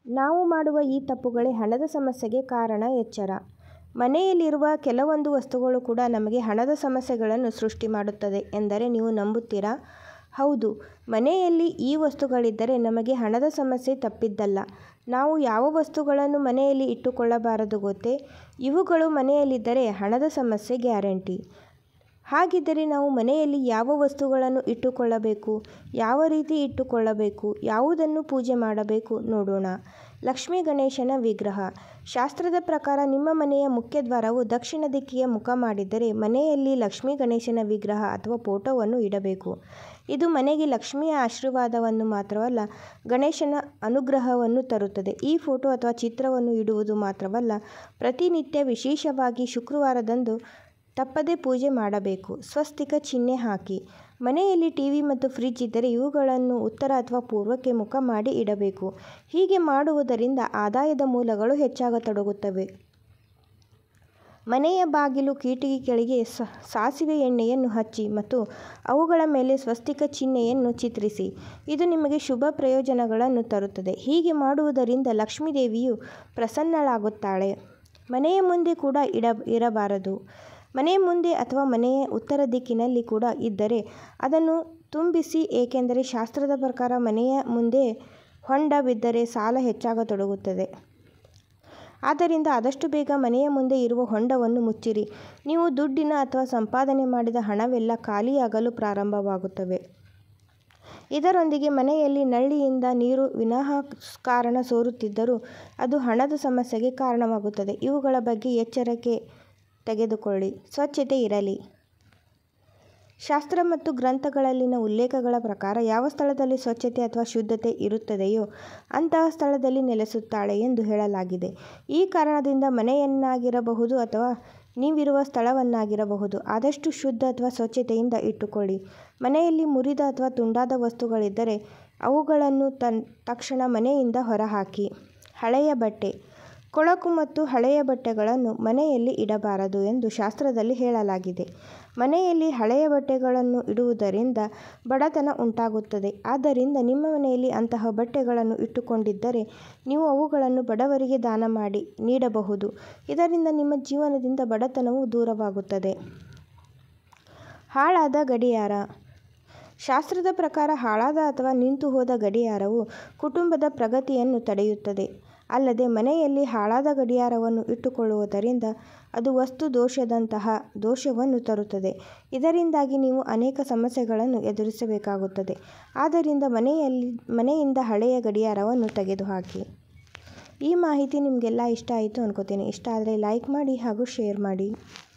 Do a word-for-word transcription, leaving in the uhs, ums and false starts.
ನಾವು ಮಾಡುವ ಈ ತಪ್ಪುಗಳೇ ಹಣದ ಸಮಸ್ಯೆಗೆ ಕಾರಣ. ಎಚ್ಚರ. ಮನೆಯಲ್ಲಿರುವ ಕೆಲವೊಂದು ವಸ್ತುಗಳು ಕೂಡ ನಮಗೆ ಹಣದ ಸಮಸ್ಯೆಗಳನ್ನು ಸೃಷ್ಟಿ ಮಾಡುತ್ತದೆ ಎಂದರೆ ನೀವು ನಂಬುತ್ತೀರಾ? ಹೌದು, ಮನೆಯಲ್ಲಿ ಈ ವಸ್ತುಗಳಿದ್ದರೆ ನಮಗೆ ಹಣದ ಸಮಸ್ಯೆ ತಪ್ಪಿದ್ದಲ್ಲ. ನಾವು ಯಾವ ವಸ್ತುಗಳನ್ನು ಮನೆಯಲ್ಲಿ ಇಟ್ಟುಕೊಳ್ಳಬಾರದು ಗೊತ್ತೇ? ಇವುಗಳು ಮನೆಯಲ್ಲಿದ್ದರೆ ಹಣದ ಸಮಸ್ಯೆ ಗ್ಯಾರಂಟಿ. ಹಾಗಿದ್ದರೆ ನಾವು ಮನೆಯಲ್ಲಿ ಯಾವ ವಸ್ತುಗಳನ್ನು ಇಟ್ಟುಕೊಳ್ಳಬೇಕು, ಯಾವ ರೀತಿ ಇಟ್ಟುಕೊಳ್ಳಬೇಕು, ಯಾವುದನ್ನು ಪೂಜೆ ಮಾಡಬೇಕು ನೋಡೋಣ. ಲಕ್ಷ್ಮೀ ಗಣೇಶನ ವಿಗ್ರಹ. ಶಾಸ್ತ್ರದ ಪ್ರಕಾರ ನಿಮ್ಮ ಮನೆಯ ಮುಖ್ಯದ್ವಾರವು ದಕ್ಷಿಣ ದಿಕ್ಕಿಗೆ ಮುಖ ಮಾಡಿದ್ದರೆ ಮನೆಯಲ್ಲಿ ಲಕ್ಷ್ಮೀ ಗಣೇಶನ ವಿಗ್ರಹ ಅಥವಾ ಫೋಟೋವನ್ನು ಇಡಬೇಕು. ಇದು ಮನೆಗೆ ಲಕ್ಷ್ಮಿಯ ಆಶೀರ್ವಾದವನ್ನು ಮಾತ್ರವಲ್ಲ, ಗಣೇಶನ ಅನುಗ್ರಹವನ್ನು ತರುತ್ತದೆ. ಈ ಫೋಟೋ ಅಥವಾ ಚಿತ್ರವನ್ನು ಇಡುವುದು ಮಾತ್ರವಲ್ಲ, ಪ್ರತಿನಿತ್ಯ ವಿಶೇಷವಾಗಿ ಶುಕ್ರವಾರದಂದು ತಪ್ಪದೇ ಪೂಜೆ ಮಾಡಬೇಕು. ಸ್ವಸ್ತಿಕ ಚಿಹ್ನೆ ಹಾಕಿ. ಮನೆಯಲ್ಲಿ ಟಿವಿ ಮತ್ತು ಫ್ರಿಡ್ಜ್ ಇದ್ದರೆ ಇವುಗಳನ್ನು ಉತ್ತರ ಅಥವಾ ಪೂರ್ವಕ್ಕೆ ಮುಖ ಮಾಡಿ ಇಡಬೇಕು. ಹೀಗೆ ಮಾಡುವುದರಿಂದ ಆದಾಯದ ಮೂಲಗಳು ಹೆಚ್ಚಾಗತೊಡಗುತ್ತವೆ. ಮನೆಯ ಬಾಗಿಲು ಕಿಟಕಿ ಕೆಳಗೆ ಸಾಸಿವೆ ಎಣ್ಣೆಯನ್ನು ಹಚ್ಚಿ ಮತ್ತು ಅವುಗಳ ಮೇಲೆ ಸ್ವಸ್ತಿಕ ಚಿಹ್ನೆಯನ್ನು ಚಿತ್ರಿಸಿ. ಇದು ನಿಮಗೆ ಶುಭ ಪ್ರಯೋಜನಗಳನ್ನು ತರುತ್ತದೆ. ಹೀಗೆ ಮಾಡುವುದರಿಂದ ಲಕ್ಷ್ಮೀ ದೇವಿಯು ಪ್ರಸನ್ನಳಾಗುತ್ತಾಳೆ. ಮನೆಯ ಮುಂದೆ ಕೂಡ ಇಡ ಇರಬಾರದು. ಮನೆಯ ಮುಂದೆ ಅಥವಾ ಮನೆಯ ಉತ್ತರ ದಿಕ್ಕಿನಲ್ಲಿ ಕೂಡ ಇದ್ದರೆ ಅದನ್ನು ತುಂಬಿಸಿ, ಏಕೆಂದರೆ ಶಾಸ್ತ್ರದ ಪ್ರಕಾರ ಮನೆಯ ಮುಂದೆ ಹೊಂಡ ಬಿದ್ದರೆ ಸಾಲ ಹೆಚ್ಚಾಗತೊಡಗುತ್ತದೆ. ಆದ್ದರಿಂದ ಆದಷ್ಟು ಬೇಗ ಮನೆಯ ಮುಂದೆ ಇರುವ ಹೊಂಡವನ್ನು ಮುಚ್ಚಿರಿ. ನೀವು ದುಡ್ಡಿನ ಅಥವಾ ಸಂಪಾದನೆ ಮಾಡಿದ ಹಣವೆಲ್ಲ ಖಾಲಿಯಾಗಲು ಪ್ರಾರಂಭವಾಗುತ್ತವೆ. ಇದರೊಂದಿಗೆ ಮನೆಯಲ್ಲಿ ನಳ್ಳಿಯಿಂದ ನೀರು ವಿನಾಕಾರಣ ಸೋರುತ್ತಿದ್ದರೂ ಅದು ಹಣದ ಸಮಸ್ಯೆಗೆ ಕಾರಣವಾಗುತ್ತದೆ. ಇವುಗಳ ಬಗ್ಗೆ ಎಚ್ಚರಿಕೆ ತೆಗೆದುಕೊಳ್ಳಿ. ಸ್ವಚ್ಛತೆ ಇರಲಿ. ಶಾಸ್ತ್ರ ಮತ್ತು ಗ್ರಂಥಗಳಲ್ಲಿನ ಉಲ್ಲೇಖಗಳ ಪ್ರಕಾರ ಯಾವ ಸ್ಥಳದಲ್ಲಿ ಸ್ವಚ್ಛತೆ ಅಥವಾ ಶುದ್ಧತೆ ಇರುತ್ತದೆಯೋ ಅಂತಹ ಸ್ಥಳದಲ್ಲಿ ನೆಲೆಸುತ್ತಾಳೆ ಎಂದು ಹೇಳಲಾಗಿದೆ. ಈ ಕಾರಣದಿಂದ ಮನೆಯನ್ನಾಗಿರಬಹುದು ಅಥವಾ ನೀವಿರುವ ಸ್ಥಳವನ್ನಾಗಿರಬಹುದು ಆದಷ್ಟು ಶುದ್ಧ ಅಥವಾ ಸ್ವಚ್ಛತೆಯಿಂದ ಇಟ್ಟುಕೊಳ್ಳಿ. ಮನೆಯಲ್ಲಿ ಮುರಿದ ಅಥವಾ ತುಂಡಾದ ವಸ್ತುಗಳಿದ್ದರೆ ಅವುಗಳನ್ನು ತನ್ ತಕ್ಷಣ ಮನೆಯಿಂದ ಹೊರಹಾಕಿ. ಹಳೆಯ ಬಟ್ಟೆ. ಕೊಳಕು ಮತ್ತು ಹಳೆಯ ಬಟ್ಟೆಗಳನ್ನು ಮನೆಯಲ್ಲಿ ಇಡಬಾರದು ಎಂದು ಶಾಸ್ತ್ರದಲ್ಲಿ ಹೇಳಲಾಗಿದೆ. ಮನೆಯಲ್ಲಿ ಹಳೆಯ ಬಟ್ಟೆಗಳನ್ನು ಇಡುವುದರಿಂದ ಬಡತನ ಉಂಟಾಗುತ್ತದೆ. ಆದ್ದರಿಂದ ನಿಮ್ಮ ಮನೆಯಲ್ಲಿ ಅಂತಹ ಬಟ್ಟೆಗಳನ್ನು ಇಟ್ಟುಕೊಂಡಿದ್ದರೆ ನೀವು ಅವುಗಳನ್ನು ಬಡವರಿಗೆ ದಾನ ಮಾಡಿ ನೀಡಬಹುದು. ಇದರಿಂದ ನಿಮ್ಮ ಜೀವನದಿಂದ ಬಡತನವು ದೂರವಾಗುತ್ತದೆ. ಹಾಳಾದ ಗಡಿಯಾರ. ಶಾಸ್ತ್ರದ ಪ್ರಕಾರ ಹಾಳಾದ ಅಥವಾ ನಿಂತು ಹೋದ ಗಡಿಯಾರವು ಕುಟುಂಬದ ಪ್ರಗತಿಯನ್ನು ತಡೆಯುತ್ತದೆ. ಅಲ್ಲದೆ ಮನೆಯಲ್ಲಿ ಹಾಳಾದ ಗಡಿಯಾರವನ್ನು ಇಟ್ಟುಕೊಳ್ಳುವುದರಿಂದ ಅದು ವಸ್ತು ದೋಷದಂತಹ ದೋಷವನ್ನು ತರುತ್ತದೆ. ಇದರಿಂದಾಗಿ ನೀವು ಅನೇಕ ಸಮಸ್ಯೆಗಳನ್ನು ಎದುರಿಸಬೇಕಾಗುತ್ತದೆ. ಆದ್ದರಿಂದ ಮನೆಯಲ್ಲಿ ಮನೆಯಿಂದ ಹಳೆಯ ಗಡಿಯಾರವನ್ನು ತೆಗೆದುಹಾಕಿ. ಈ ಮಾಹಿತಿ ನಿಮಗೆಲ್ಲ ಇಷ್ಟ ಆಯಿತು ಅನ್ಕೋತೀನಿ. ಇಷ್ಟ ಆದರೆ ಲೈಕ್ ಮಾಡಿ ಹಾಗೂ ಶೇರ್ ಮಾಡಿ.